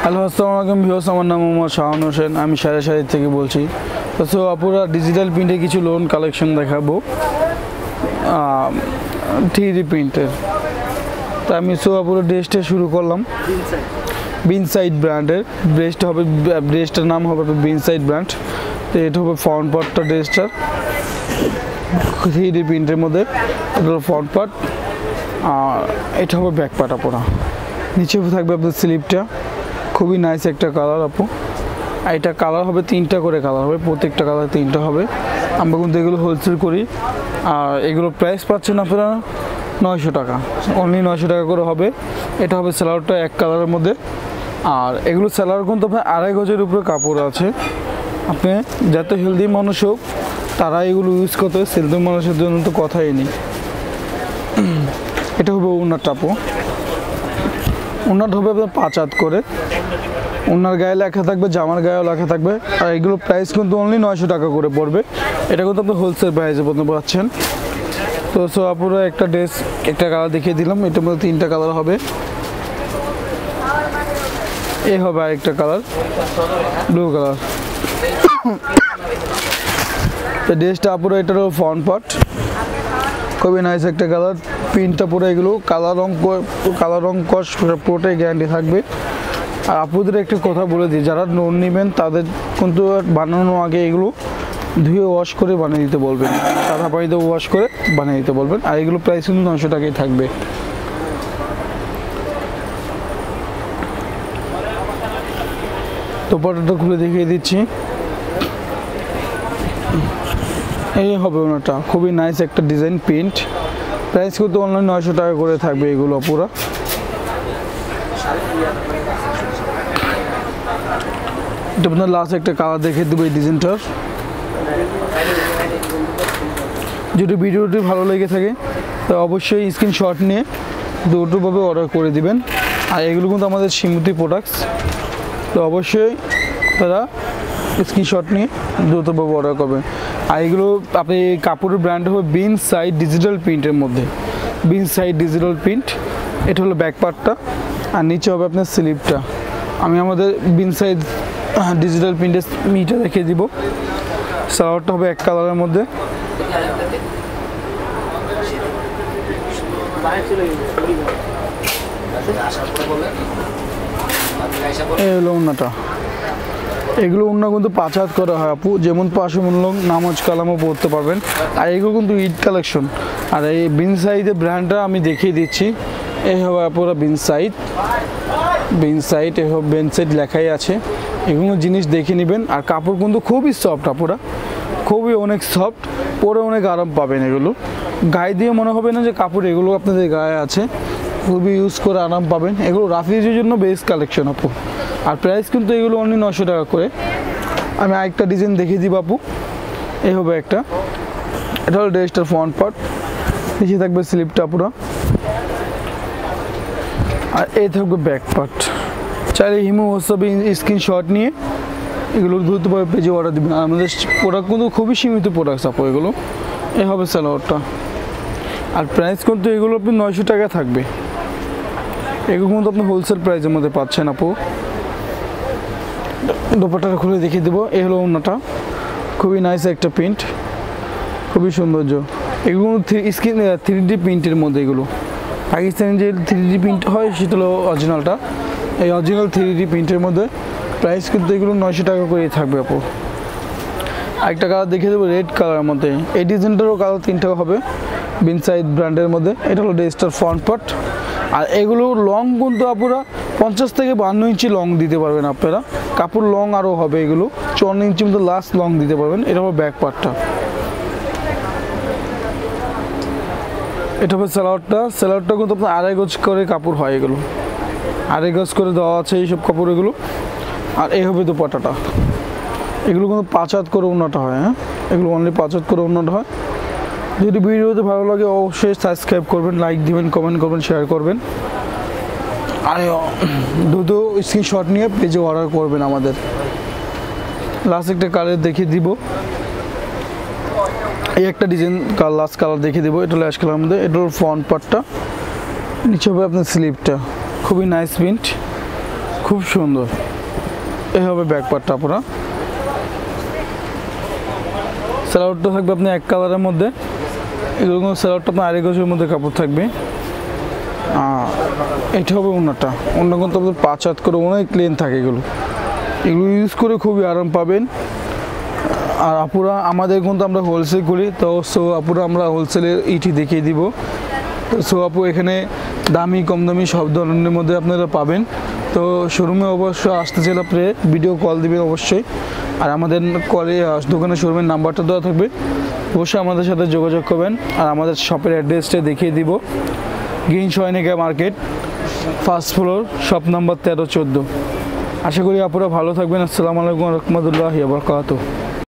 Hello, আসসালামু আলাইকুম viewers, আমার নাম মোহাম্মদ শাহান হোসেন। আমি সারি থেকে বলছি। তো আপুরা ডিজিটাল প্রিন্টে কিছু লোন কালেকশন দেখাবো 3D প্রিন্টের। তো আমি আপুরা ড্রেসটা শুরু করলাম বিনসাইড ব্র্যান্ডের। ড্রেসটার নাম হবে বিনসাইড ব্র্যান্ড। তো এটা হবে ফ্রন্ট পার্টটা ড্রেসটার 3D প্রিন্টের মধ্যে। এটা হলো ফ্রন্ট পার্ট আর এটা হবে ব্যাক পার্ট। আপুরা নিচে থাকবে আপনার স্লিপটা, খুবই নাইস একটা কালার আপু। আর এটা কালার হবে 3টা করে কালার হবে, প্রত্যেকটা কালার 3টা হবে। আমরা কিন্তু এগুলো হোলসেল করি। আর এগুলো প্রাইস পাচ্ছেন আপনারা 900 টাকা, অনলি 900 টাকা করে হবে। এটা হবে স্যালোয়ারটা এক কালারের মধ্যে। আর এগুলো স্যালোয়ার কিন্তু আপনার 2.5 গজের উপরে কাপড় আছে। আপনি যত হেলদি মানুষ হোক তারা এগুলো ইউজ করতে, হেলদি মানুষের জন্য তো কথাই নেই। এটা হবে ওনার টাপো, ওনার হবে আপনার 5 হাত করে। ওনার গায়ে লেখা থাকবে, জামার গায়েও লেখা থাকবে। আর এগুলো প্রাইস কিন্তু অনলি 900 টাকা করে পড়বে। এটা কিন্তু আপনি হোলসেল প্রাইসে পাচ্ছেন। তো আপুরা একটা ড্রেস একটা কালার দেখিয়ে দিলাম। এটার মধ্যে 3টা কালার হবে। এই হবে আরেকটা কালার, ব্লু কালার। তো ড্রেসটা আপুরা এটার ফ্রন্ট পার্ট, খুবই নাইস একটা কালার। প্রিন্টটা পুরো এগুলো কালার রং কস পুরোটাই গ্যারান্টি থাকবে। আর আপুদের একটা কথা বলে দিই, যারা লোন নেবেন তাদের কিন্তু বানানোর আগে এগুলো ধুয়ে ওয়াশ করে বানিয়ে দিতে বলবেন, সাদা পানিতে ওয়াশ করে বানিয়ে দিতে বলবেন। আর এগুলো প্রাইস কিন্তু 900 টাকাই থাকবে। তো পটাটা খুলে দেখিয়ে দিচ্ছি। এই হবে ওনাটা, খুবই নাইস একটা ডিজাইন প্রিন্ট। প্রাইস কিন্তু অনলাইন 900 টাকা করে থাকবে এগুলো পুরো। এটা আপনার লাস্ট একটা কালার দেখে দেবো এই ডিজাইনটার। যদি ভিডিওটি ভালো লেগে থাকে তো অবশ্যই স্ক্রিনশট নিয়ে দ্রুতভাবে অর্ডার করে দিবেন। আর এগুলো কিন্তু আমাদের সীমিত প্রোডাক্টস, তো অবশ্যই তারা স্ক্রিনশট নিয়ে দ্রুতভাবে অর্ডার করবেন। আর এগুলো আপনি কাপড়ের ব্র্যান্ড হবে বিনসাইড ডিজিটাল প্রিন্টের মধ্যে, বিনসাইড ডিজিটাল প্রিন্ট। এটা হলো ব্যাক পার্টটা আর নিচে হবে আপনার স্লিপটা। আমি আমাদের বিনসাইড ডিজিটাল প্রিন্টের মিটা রেখে দিব। সালোয়ারটা হবে এক কালারের মধ্যে। এই হলো ওন্নাটা। এগুলো ওন্না কিন্তু 5 হাত করা হয় আপু, যেমন 5 মূল্যং নামাজ কালামও পড়তে পারবেন। আর এগুলো কিন্তু ঈদ কালেকশন। আর এই বিনসাইডের ব্র্যান্ডটা আমি দেখিয়ে দিচ্ছি। এই হবে পুরো বিনসাইড, এই হবে বিনসাইড লেখাই আছে। এগুলো জিনিস দেখে নেবেন। আর কাপড় কিন্তু খুবই সফট আপুরা, খুবই অনেক সফট, পরে অনেক আরাম পাবেন। এগুলো গায়ে দিয়ে মনে হবে না যে কাপড় এগুলো আপনাদের গায়ে আছে, খুবই ইউজ করে আরাম পাবেন। এগুলো রাফিজের জন্য বেস্ট কালেকশন আপু। আর প্রাইস কিন্তু এগুলো অনলি 900 টাকা করে। আমি আরেকটা ডিজাইন দেখিয়ে দিব আপু। এই হবে একটা, এটা হলো ড্রেসটার ফ্রন্ট পার্ট, নিচে থাকবে স্লিপটা পুরো। আর এই থাকবে ব্যাক পার্ট। চাইলে হিমো হোয়াটসঅ্যাপে স্ক্রিনশট নিয়ে এগুলো দ্রুতভাবে পেজে অর্ডার দেবেন। আর আমাদের প্রোডাক্ট কিন্তু খুবই সীমিত প্রোডাক্টস আপু এগুলো। এই হবে সালোয়ারটা। আর প্রাইস কিন্তু এগুলো আপনি 900 টাকা থাকবে। এগুলো কিন্তু আপনি হোলসেল প্রাইসের মধ্যে পাচ্ছেন আপু। দোপাট্টাটা খুলে দেখিয়ে দেবো। এই হলো ওন্নাটা, খুবই নাইস একটা প্রিন্ট, খুবই সৌন্দর্য। এগুলো 3D প্রিন্টের মধ্যে। এগুলো পাকিস্তানি যে 3D প্রিন্ট হয় সেটা হলো অরিজিনালটা। এই অরিজিনাল 3D প্রিন্টের মধ্যে প্রাইস কিন্তু এগুলো 900 টাকা করেই থাকবে আপু। আরেকটা কালার দেখিয়ে দেবো রেড কালারের মধ্যে। এই ডিজাইনটারও কালার 3টা হবে বিনসাইড ব্র্যান্ডের মধ্যে। এটা হলো ড্রেসটার ফ্রন্ট পার্ট। আর এগুলো লং কিন্তু আপুরা 50 থেকে 52 ইঞ্চি লং দিতে পারবেন আপনারা। কাপড় লং আরও হবে, এগুলো 54 ইঞ্চি মতো লাস্ট লং দিতে পারবেন। এটা হবে ব্যাক পার্টটা। এটা হবে স্যালোয়ারটা কিন্তু আপনার 2.5 গজ করে কাপড় হয়। এগুলো 2.5 গজ করে দেওয়া আছে এইসব কাপড় এগুলো। আর এই হবে দোপাট্টাটা। এগুলো কিন্তু 5 হাত করে ওন্নাটা হয়। হ্যাঁ, এগুলো অনলি 5 হাত করে ওন্নাটা হয়। যদি ভিডিওতে ভালো লাগে অবশ্যই সাবস্ক্রাইব করবেন, লাইক দিবেন, কমেন্ট করবেন, শেয়ার করবেন। আর দ্রুত স্ক্রিনশট নিয়ে পেজে অর্ডার করবেন আমাদের। লাস্ট একটা কালার দেখিয়ে দিব। এই একটা ডিজাইন লাস্ট কালার দেখিয়ে দেবো। এটা লাস্ট কালার মধ্যে। এটার ফ্রন্ট পার্টটা, নিচে হবে আপনার স্লিপটা। খুবই নাইস প্রিন্ট, খুব সুন্দর। এই হবে ব্যাক পার্টটা পুরো। সালোয়ারটা থাকবে আপনার এক কালারের মধ্যে, এগুলো কিন্তু সালোয়ারটা আপনার আড়াই গজের মধ্যে কাপড় থাকবে। এটা হবে ওড়নাটা, ওড়না কিন্তু আপনার 5 হাত করে অনেক ক্লিন থাকে। এগুলো ইউজ করে খুবই আরাম পাবেন। আর আপুরা আমাদের কিন্তু আমরা হোলসেল করি, তো সো আপুরা আমরা হোলসেলের ইটি দেখিয়ে দিব। সো আপু এখানে দামি কম দামি সব ধরনের মধ্যে আপনারা পাবেন। তো শোরুমে অবশ্যই আসতে চাইলে আপনি ভিডিও কল দিবেন অবশ্যই। আর আমাদের কলে দোকানের শোরুমের নাম্বারটা দেওয়া থাকবে, অবশ্যই আমাদের সাথে যোগাযোগ করবেন। আর আমাদের শপের অ্যাড্রেসটা দেখিয়ে দিব, green Soynika market, first floor, shop number 13-14। আশা করি আপুরা ভালো থাকবেন। আসসালামু আলাইকুম রহমতুল্লাহি ওয়া বারাকাতুহু।